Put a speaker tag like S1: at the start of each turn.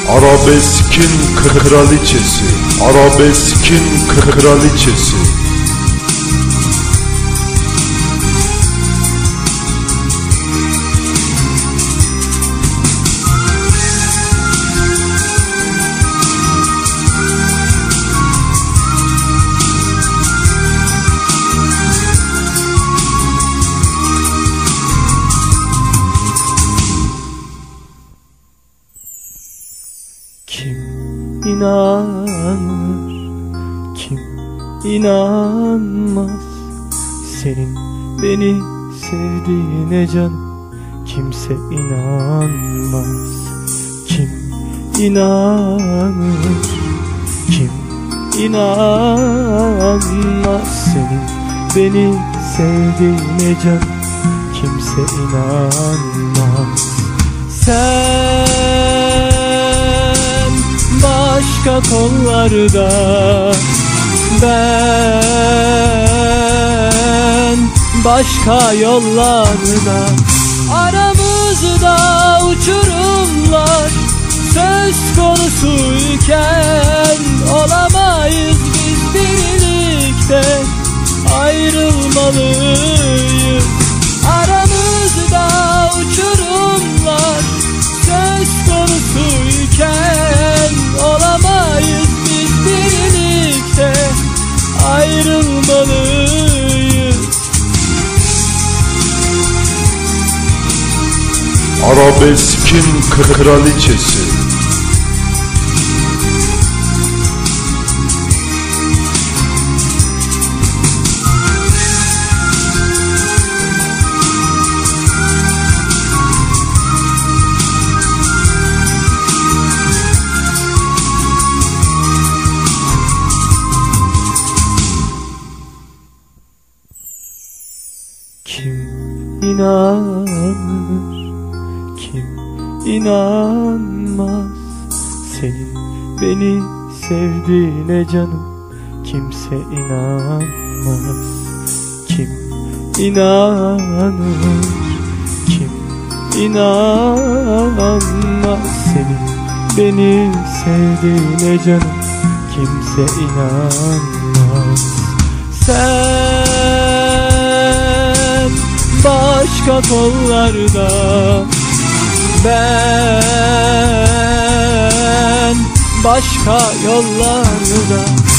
S1: Arabeskin kraliçesi, arabeskin kraliçesi.
S2: Kim inanır, kim inanmaz senin beni sevdiğine canım, kimse inanmaz. Kim inanır, kim inanmaz senin beni sevdiğine canım, kimse inanmaz. Sen başka kollarda, ben başka yollarda. Aramızda uçurumlar söz konusuyken olamayız biz birlikte, ayrılmalıyız. Aramızda uçurumlar söz konusuyken olamayız biz birlikte, ayrılmalıyız.
S1: Arabeskin kraliçesi.
S2: Kim inanır, kim inanmaz senin beni sevdiğine canım, kimse inanmaz. Kim inanır, kim inanmaz senin beni sevdiğine canım, kimse inanmaz. Sen başka kollarda, ben başka yollarda.